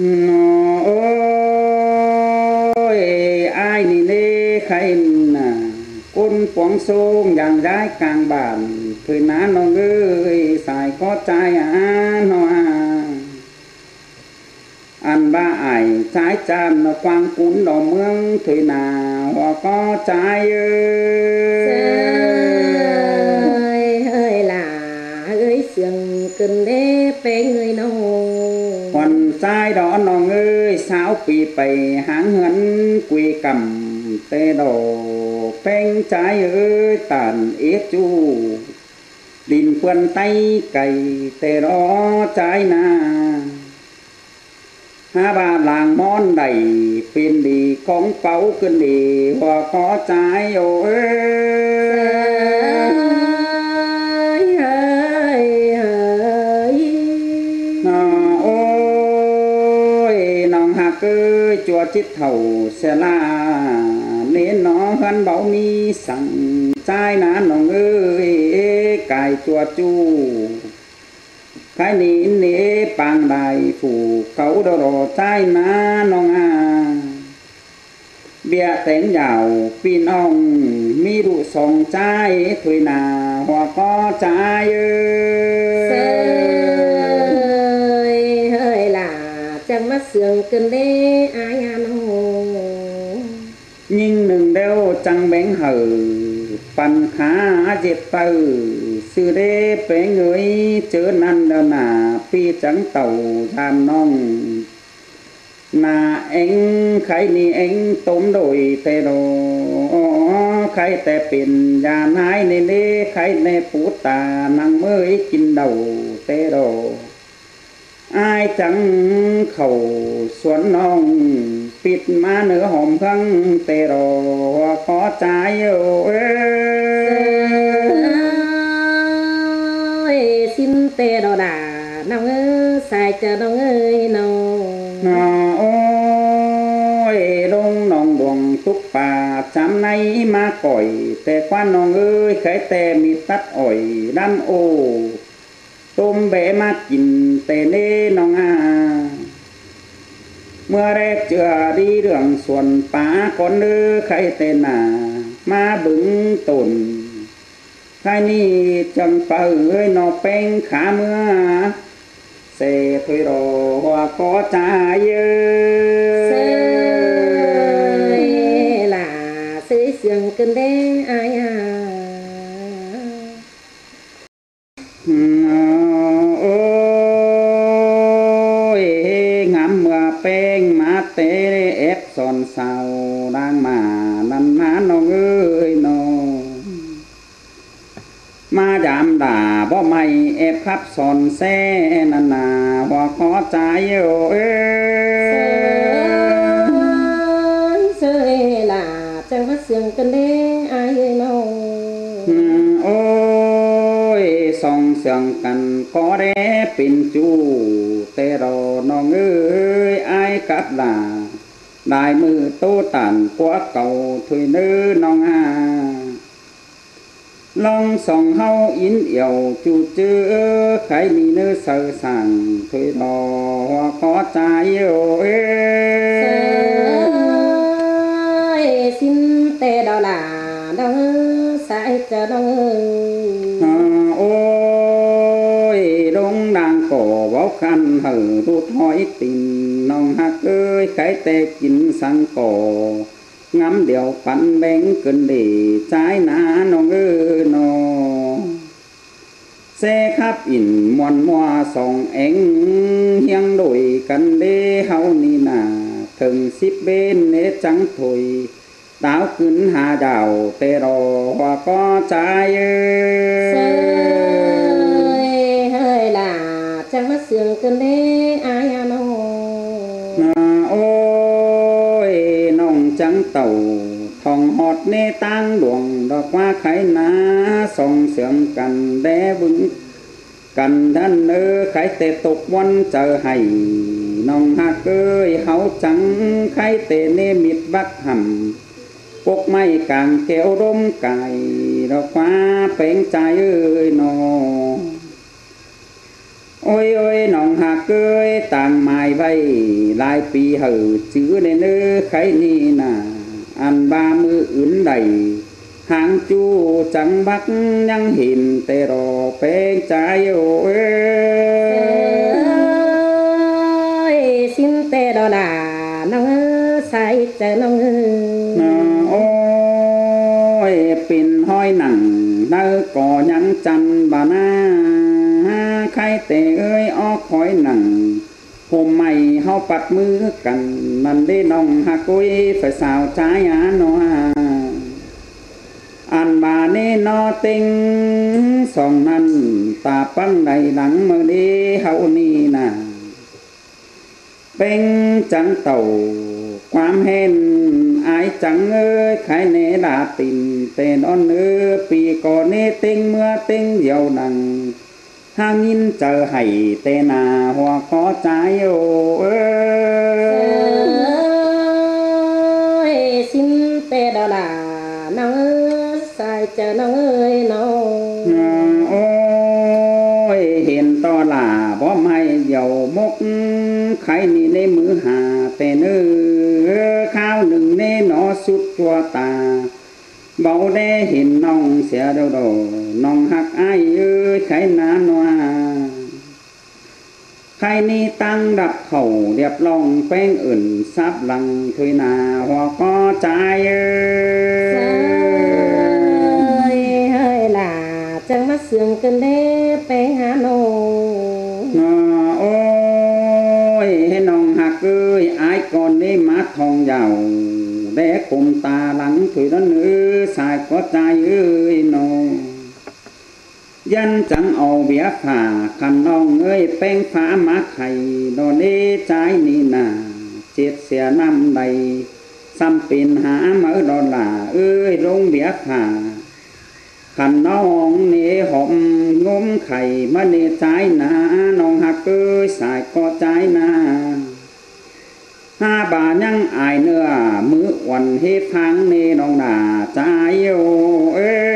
โอ้ยไอ้นี่เน่ใครน่ะก้นปวงทรงอย่างได้กลางบ้านเคยน้าน้องเอ้ยสายก็ใจน้องอันบ้าไอ้ใช้จานนกวางกุนดอกเมืองเคยนาหัวก็ใจเอ้ยเฮ้ยล่ะเอ้ยเสียงขึ้นเด้เป็นเงยน้องวันใจดอกน้องเอ้ยสาวปีไปหางเหินกุยกำเตดอเป็นใจเอ้ยตันเอจูดินเพื่อนไตไก่เตรอใจนาหาบาลางมอนใดเป็นดีของเป้าขึ้นดีหัวขอใจโอ้เอ้ยเฮ้ยเฮ้ยโอ้ยน้องหักเอ้ยจัวจิตเถ่าเสลาเน้นน้องหันเบามีสั่งใจนะน้องเอ้ยกายจัวจูใครนี่เนปางใดผูกเขาดรอใจนะน้องเบียแต่งยาวพี่น้องมีรูสองใจถวยนาหัวก็ใจเอ้ยเฮ้ยล่ะจังมาเสื่องกันเด้อายาน้องยิ่งหนึ่งเดียวจังแบงเหอปันขาเจ็บเตอซื้อเด้เป๋เงยเจอนั่นเดาหนาพี่จังเต่าทำน้องนาเอ็งใครนี่เอ็งต้มโดยเตโรใครแต่เป็นยานายในเล่ใครในปูตานังเมื่อยกินเดาเตโรอายจังเข่าสวนน้องปิดมาเนื้อหอมพังเตโรขอใจเอ้ยสิ้นเตโรดาน้องเอ้ยใส่เจอน้องเอ้ยน้องโอ้ยลงน้องดวงทุกป่าจำในมาก่อยแต่ควันน้องเอ้ยเคยแต่มีตัดอ่อยดันโอต้มเบมากินแต่เน่น้องเมื่อแรกเจอดีเรื่องส่วนป่าก่อนเนื้อใครแต่หนามาบึงตนใครนี่จังเป่าเอ้ยนอแป้งขาเมื่อเสถอยรอหัวก็ใจเยเสยล่ะเสยเสียงกันเด้อายาโอ้ยงามเมื่อแป้งมาเตะเอฟสอนเสาดังมานันมาน้องเอ้ยน้องมายามด่าบ่ไม่เอฟครับสอนแซ่นันนาหัวขอใจเอ้ยเสยล่ะจังว่าเสียงกันเด้อายน้องโอ้ยส่องเสียงกันก็ได้เป็นจูแต่รอน้องเอ้ยอายกับด่าได้มือโตตันกว่าเก่าถวยเนื้อน้องลองส่องเฮาอินเอี่ยวจูเจือใครมีเนื้อเสือสั่งถวยรอขอใจเอ้ยสิ้นเตดอลาดองสายจะดองโอ้ยดงดังก่อเว้าคันหือรูดหอยติ่นน้องหักเอ้ยใครแต่กินสังก่องำเดียวปันแบงเกินดีใจนาน้องเอ้ยน้องเสครับอินมวนมัวสองเอ็งเฮียงโดยกันเด้เฮานี่นาถึง10 เบนเนจังถอยดาวขึ้นหาดาวเตรอหัวก็ใจเสยเฮ้ยล่ะจังมาเสียงกันเด้อายาน้องโอ้ยน้องจังเต่าทองหอดเนตังดวงดอกว่าไข่นาส่องเสียงกันแด่บึงกันดันไข่เตตกวันเจอให้น้องหักเอ้ยเฮาจังไข่เตเนมิดบักหำปกไม้กลางแก้วร่มไก่ดอกฟ้าเป่งใจเอ้ยนอ ôi ôi nòng hạt cưới tàng mài vây lại pi hử chữ nên nữ khái ni nà ăn 30 ứng đầy hàng chu trắng bắc nhăng hình tê rò phê trái ôi xin tê đò đà nông sai chờ nông ôi pin hoi nặng nơi cò nhắn chăn bà na khai tê ơi ó khói nặng hôm mày hao bạt mưa cần nằm đi nòng hạt cối phải xào trái á nó ăn bà nê nó tinh sòng năn ta băng đầy đắng mơ đi hậu ni nà bên trắng tàu quám hên ai chẳng ơi khai nê đã tìm tên on ơi vì có nê tinh mưa tinh dầu đằng hàng nghìn chờ hãy tên à hoa có trái ơi xin tê đó là nông sai chờ nông ơi nông ôi hiện to là bó mai dầu mốc khai ni nê mưa hà tê nữ khao nừng nê nó sút chua tà bảo đê hình nông sẽ đâu đồ nông hạt ai ơi khai ná noa khai ni tăng đặt khẩu đẹp lòng quen ẩn sáp lăng thôi nà hoa có trái ơi hơi là chẳng mắt sương cơn đê bé hà nô ôi nông hạt ơi ai còn đi mát thong giàu để cùng ta lắng thôi đó nữ sai có trái ơi nô dân chẳng ầu bía phà khăn nong ơi beng phá mát hay đồ đi trái ni nà chết xe năm đầy xăm pin há mở đó là ơi rong bía phà khăn nong nê hộm ngôm khay mà nê trái nà nong hạt ơi sai có trái nà ha bà nhăng ai nữa mưa quần hết tháng nê nong nà trái yêu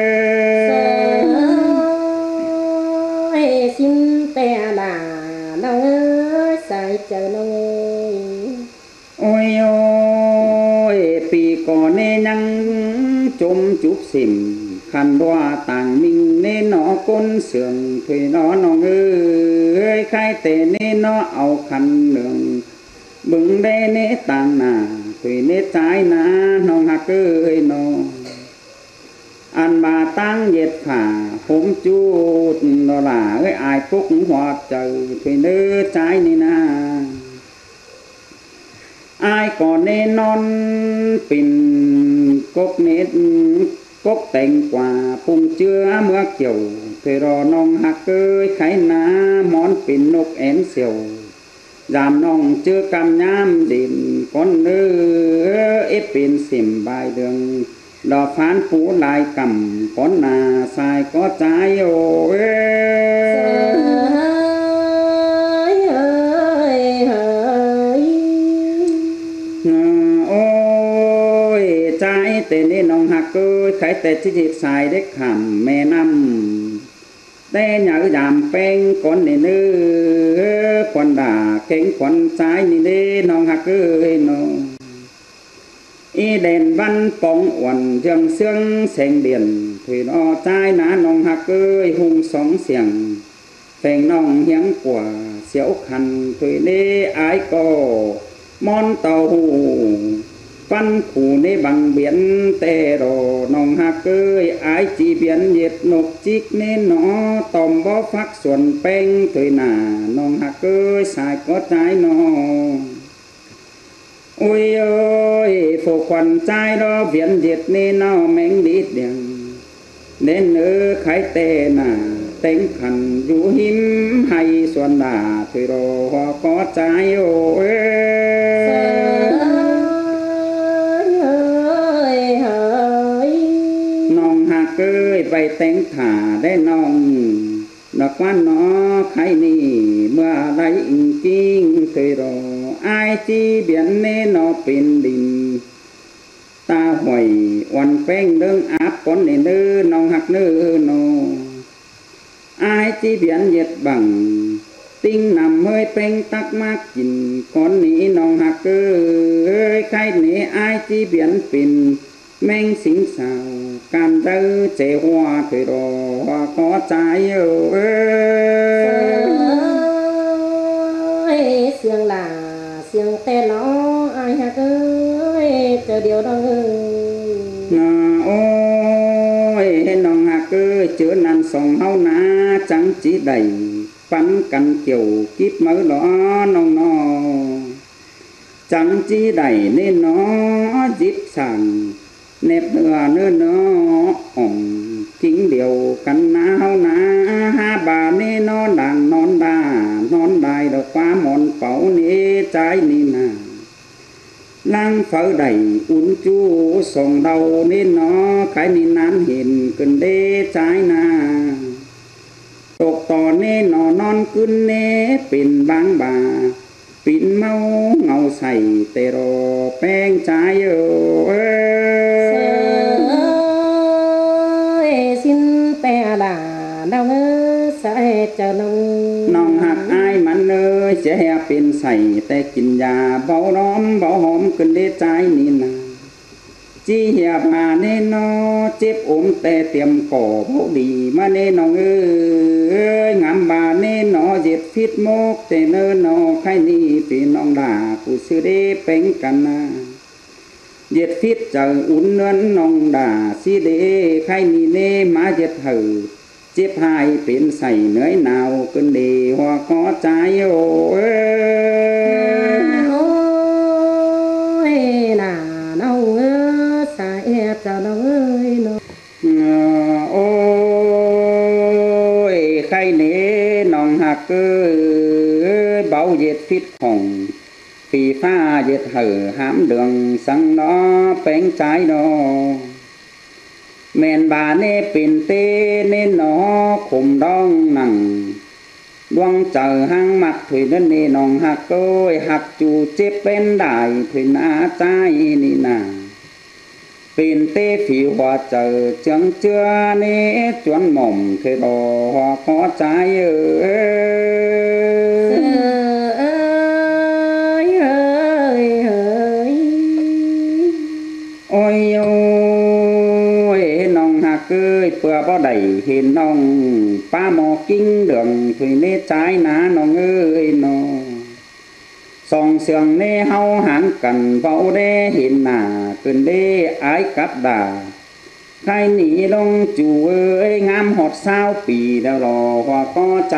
xin tè là nông ơi sai chờ nông ơi ôi ôi pì cò nê nhăng chôm chụp xìm khăn đoa tàng minh nê nó côn sườn thuê nó nong ơi khai tề nê nó ao khăn đường bừng đê nê tàng nà thuê nê trái nà nong hạt ơi nó ăn bà tăng nhiệt phả hôm chút đó là cái ai phúc hoạt trời thuê nữ trái ni na ai còn nên non pin cốc nết cốc tình quả phùng chưa mưa chiều thuê rò nong hạt ơi khai ná món pin nục én xìu giảm nong chưa cam nhám đìm con nữ ít pin xìm bài đường đò phán phú lại cầm con nà sai có trái ôi ôi trái tên đi nông hạt ơi khải tệ chỉ dịp xài đếch khảm mẹ năm tê nhớ giảm phèn con nê nữ con đà kênh con trái nê đi nông hạt ơi nông y đèn văn bóng uẩn dương xương xanh biển thủy nó trái ná nông hạt ơi hung sóng xiềng phèn nông hiếng của xéo khăn thủy đi ái cô món tàu văn phủ nê bằng biển tê đồ nông hạt ơi ái chỉ biển nhiệt nục chích nên nó tòm bó phát xuân beng thủy nà nông hạt ơi xài có trái nó ôi ơi phụ khoản trai đó viễn diệt nên nó mến đi điện nên nữ khái tê nà tính khẩn rủ hiếm hay xuân đà thủy đồ hoa có trái ôi nông hạt ơi vay tính thả để nông nó quan nó khai ni mưa lấy kinh thủy đồ ai chi biển nên nó pin đình ta hỏi oan phèn đương áp con nền nữ nông hạt nữ nô ai chi biển nhiệt bằng ติ้งนำเมยเป็งตักมากกินก้อนนี้น้องหักเอ้ยใครหนีอายจีเบียนปิ่นแมงสิงสาวการเด้อเจหัวเถิดรอขอใจเอ้ยเสียงหลาเสียงแต่ล้ออายหักเอ้ยเจอเดียวน้องเอ้ยโอ้ยน้องหักเอ้ยเจอนันส่องเฮานาจังจีได้ปันกันเกี่ยวกิบมือหลอน้องน้อจังจีได้เน่นอจิบสั่งเน็บเนื้อเนื้อเนาะอ่องกิ้งเดียวกันนาเฮานาหาบาเน่นอนดังนอนดานอนได้ดอกฟ้าหมอนเป่าเน่ใจนี่นาลังเฝ้าได้อุ่นจูส่งเดาเน่นอใครนี่นั้นเห็นกันเด้ใจนาตกต่อเน่นอนอนกึนเน่เป็นบางบาปิ่นเมาเงาใส่เตรอแป้งใจเอ้ยสินแต่ด่าดาวเอ้ยใส่เจ้าน้องหักอายมันเลยเสียเป็นใส่แต่กินยาเบาร้อมเบาหอมขึ้นได้ใจนี่นาจีเหียบาเน่นอเจ็บอมแต่เตรียมก่อเบาดีมาเน่น้องเอ้ยงามบาเน่นอเจ็ดฟิตโมกแต่เนิ่นนอใครนี่พี่น้องด่ากูซื้อได้เป็นกันนาเจ็ดฟิตเจออุ่นเนินน้องด่าสิเดใครนี่เน่มาเจ็ดเหือเจ็บหายเป็นใส่เนื้อหนาวเกินดีหัวขอใจโอ้ยน่าน้องเอ้ยสายเจ้าน้องเอ้ยน้องโอ้ยใครเน่น้องหักเอ้ยเบาเย็ดฟิตของปีฟ้าเย็ดเหือหามเดืองสังน้อแป้งใจน้อแม่นบาเน่เป็นเต้เน่นอข่มดองหนังดวงเจอหางมัดถุยนั่นเน่น้องหักโอ้ยหักจูเจ็บเป็นได้ถุยนาใจนี่นาเป็นเต้ผีหัวเจอเจังเจือเน่จวนหม่อมเคยรอหัวขอใจโอ้ยเกยเปื่อบ่ได้เห็นน้องป้าหมอกิ้งเดืองถุยเนใจนาน้องเอ้ยน้อส่องเสียงเน่เฮาหันกันเฝ้าได้เห็นหน้าขึ้นได้อายกับด่าใครหนีลงจู่เอ้ยงามหอด20 ปีแล้วรอว่าก็ใจ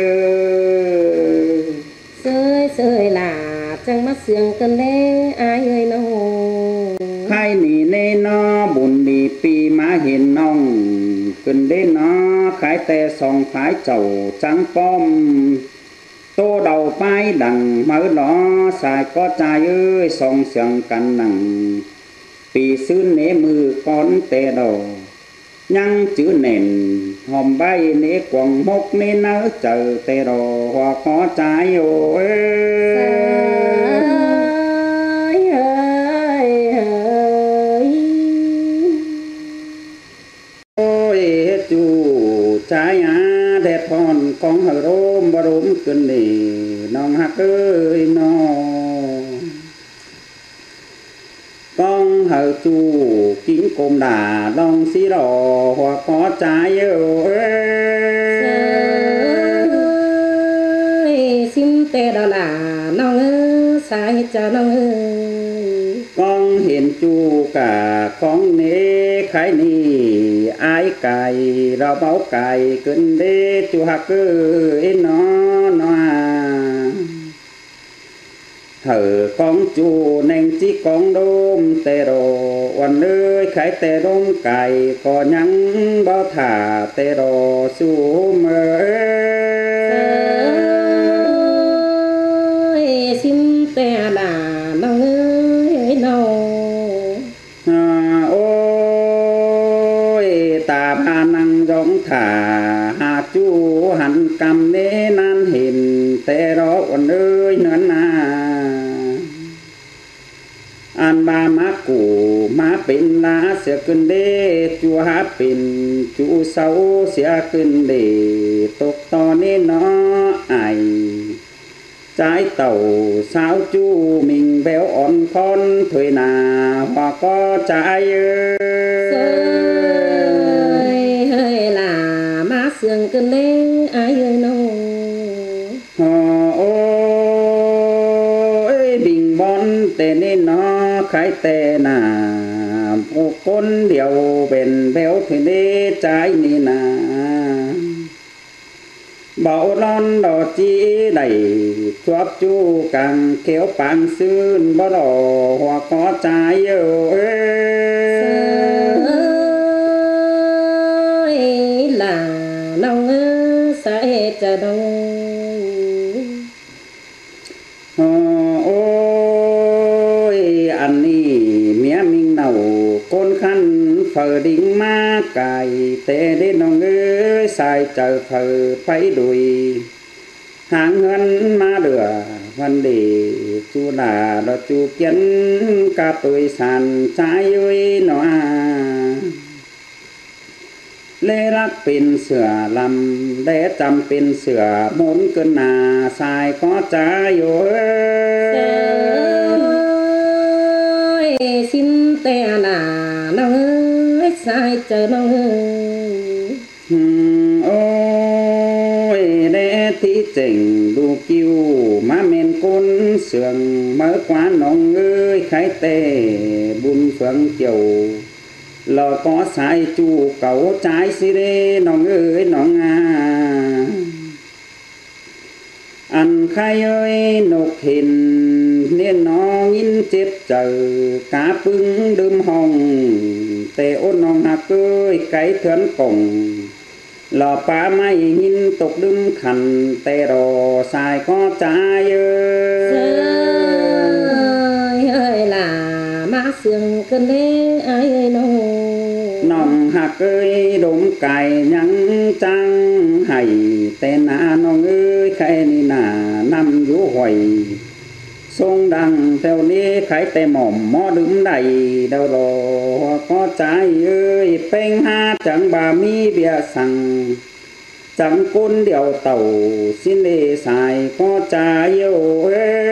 เสยล่ะจังมาเสียงกันเด้อายเอ้ยน้องใครหนีเน่นอบุญดีปีมาเห็นน้องขึ้นได้นอขายแต่ส่องขายเจ้าจังป้อมโตเดาไปดังมือหนอสายก็ใจเอ้ยส่องเสียงกันหนังปีซื้อเนมือก้อนแต่ดอยังจื้อเน่นหอมใบเนกวงมกเนเนอเจอแต่ดอหัวขอใจโอ้ใจแดดพรกองหรมบรมขึ้นนี่น้องหักเอ้ยน้อกองหจูกิ้งกลมด่าลองสีรอหัวขอใจเอ้ยซิมเตดอลาน้องเอ้ยสายเจ้าน้องเอ้ยกองเห็นจูกะของเนไข่นี่อายไก่เราเบาไก่ขึ้นเด้จูหักเอ้ยน้อน้อเธอกองจูแนงจีกองโดมแต่รอวันเลยไข่แต่ดมไก่ก็ยังเบาถ่าแต่รอสู้เมื่อซิมแต่ลาน้องเอ้ยน้องโอ้ยตาพานังร้องถ่าหาจูหันกำเนนั้นเห็นแต่รอวันเลยเนื้อนาอันบามากูมาเป็นลาเสียขึ้นเด้จูหาเป็นจูเสาเสียขึ้นเด้ตกตอนนี้เนาะไอ trái tàu sao chu mình béo on con thuê nà hoa có trái ơi hơi là má sương cơn đê ai ơi nô ôi bình bon tê nên nó khai tê nà một con điều bền béo thuê nê trái nì nà bảo non đỏ chi đầy chuốc chu càng kéo bằng xương bao đỏ hoa có trái ơi là nông sẽ chờ đông ôi anh đi mía mình nấu con khăn phở đinh ma cài tê đến nông ơi xài chờ phở phải đuổi hàng ngân ma đửa vấn đề chú là đó chú kiến cả tuổi sàn trái ơi nó lê lắcเป็นเสือลำได้จำเป็นเสือมุนเกินหนาสายก็จ้าอยู่ xin tè là nông ơi sai chờ nông ơi ôi để tí chỉnh đu kiêu má men côn sườn mở quá nông ơi khai tê bùn phượng chiều lò có sai chu cẩu trái xí đê nông ơi nông ăn khai ơi nộp hình nên nó nhìn chết chờ cá bưng đơm hồng tê ôn nong hạt ơi cái thớn cổng lò phá may nhìn tục đơm khăn tê đồ xài có trái ơi là má sương cơn đê ai ơi nong hạt ơi đốm cài nhắn trăng hay tên nong ơi khai ni nà năm vũ hoài sông đằng theo ní khai tê mỏm mò đứng đầy đâu rồi có trái ơi phênh ha chẳng bà mi bia sằng chẳng côn điều tàu xin để xài có trái yêu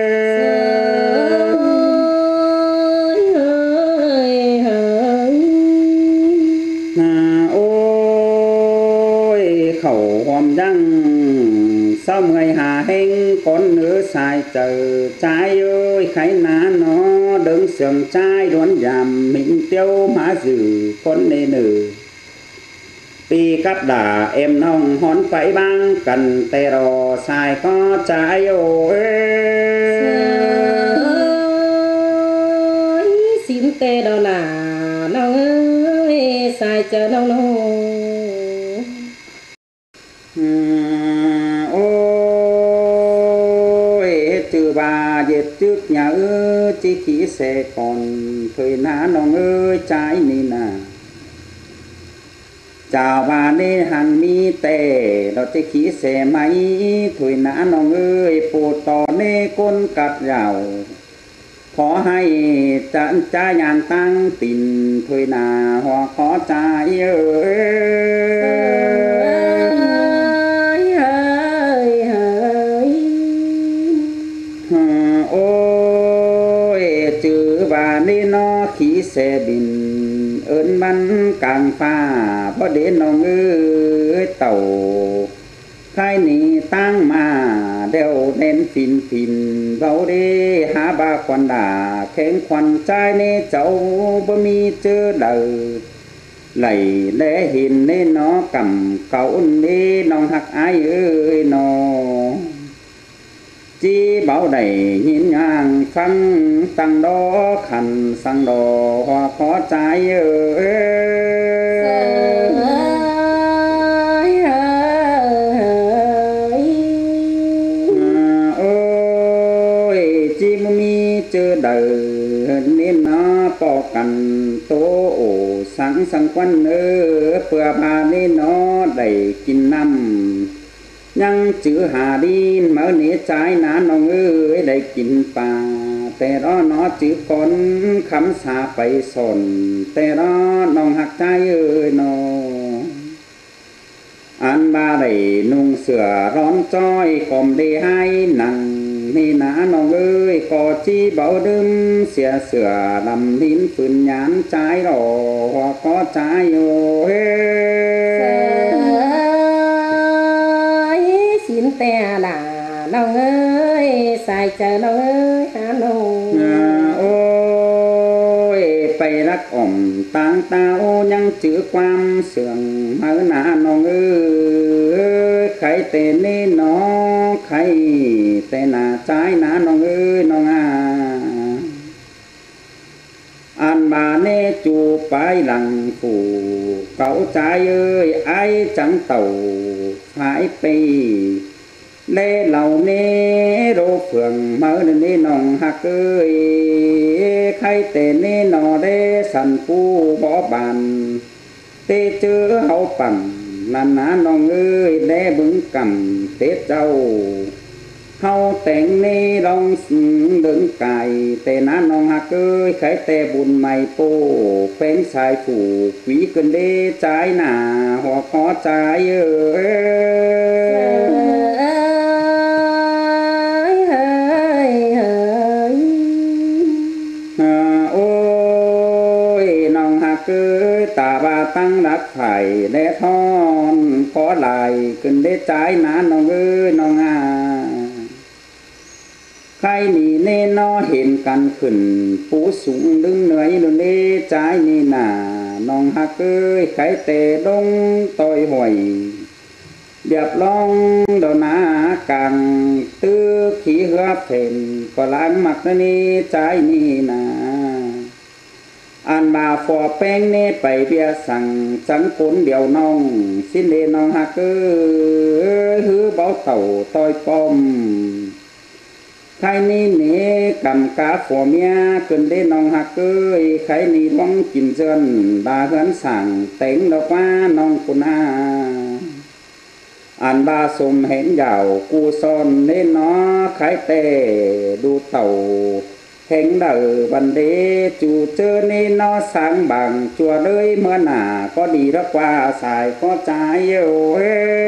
ôi khẩu hòm răng sau ngày hà hên con nữa xài chờ trái ơi khái ná nó đứng sườn trái đoán giảm mình tiêu má dử con nê nử pi cắt đà em nong hón phải băng cần tè rò xài có trái ơi xin tè đó là nong ơi xài chờ nong nong bà dệt trước nhà ơi chỉ khí sẽ còn thời ná nong ơi trái nì nà chào bà nê hàng mi tè đó chỉ khí sẽ máy thời ná nong ơi phù tò nê côn cắt rào khó hay chán cha nhàng tăng tình thời nà hoa khó trái ôi chữ bà nên nó khí xe bình ơn bắn càng pha có đến nông ơi tàu khai nì tăng mà đeo đen phìn phìn vào đi há ba quan đà khen quan trai nê cháu bơ mi chơ đời lầy lẽ hình nên nó cầm cậu nê nong hạc ai ơi nó chi bảo đầy nhìn ngang phăng tăng đó khăn sang đò hoa có trái ôi chi mi chưa đời nên nó bỏ cằn tố ổ sáng sang quan vừa bà nên nó đầy kinh năm nhăng chữ hà đi mở nế trái ná nong ơi đầy kín pa tê đó nó chữ con khắm xa bay sồn tê đó nong hạt trái ơi nó ăn ba đầy nung sửa rón choi còm đi hai nằng นี่นะน้องเอ้ยก่อจีเบาดึมเสียเสือลำลิ้นฝืนหยานใจหรอก็ใจอยู่เฮ้สินแต่ล่ะน้องเอ้ยใส่เจอน้องเอ้ยหาน้องโอ้ยไปรักอ่อมต่างตาโอยังจื้อความเสื่องมาหนาน้องเอ้ยใครเตนี่น้องใครแต่หน้าใจหนาน้องเอ้ยน้องอันบาเนจูไปหลังผูเก่าใจเอ้ยไอ้จังเต่าหายไปเล่เหล่านี้โรเฟืองเมื่อนี้น้องหักเอ้ยใครแต่นี่นอได้สันปูบ่บานเตเจอเฮาปั่นนันนาน้องเอ้ยได้บึงกำเตเจ้าเฮาแต่งนี่ลองดึงไก่แต่น้าน้องหักเอ้ยใครแต่บุญไม่โป้เป็นสายผูกวีกันเด้ใจหนาหัวขอใจเอ้ยโอ้ยน้องหักเอ้ยตาบาตั้งรักไผ่และทอนขอไหลกันเด้ใจหนาน้องเอ้ยน้องใครนี่เน่นอเห็นกันขึ้นปูสูงดึงเหนื่อยลุนเล่ใจนี่นาน้องฮักเอ้ยใครเตะดงต่อยห่วยเดียบลองดอกนากังตื้อขี้เหือเพ่นก็ล้างหมักนี่ใจนี่นาอันบาฟอแป้งเน่ไปเบียสั่งสังคนเดียวน้องสิ้นเดน้องฮักเอ้ยหือเบาเต่าต่อยป้อมใครนี่เนกำกาฝัวเมียเกินได้น้องหักเอ้ยใครนี่ร้องกินเจนบาเฮือนสั่งเต็งดอกว่าน้องคุณอาอันบาสมเห็นยาวกูซ่อนเล่นน้อใครเตดูเต่าเห็นเดือบันเดจูเจอนี่น้อสางบังจัวเลยเมื่อหน้าก็ดีรักว่าสายก็ใจเอ้ย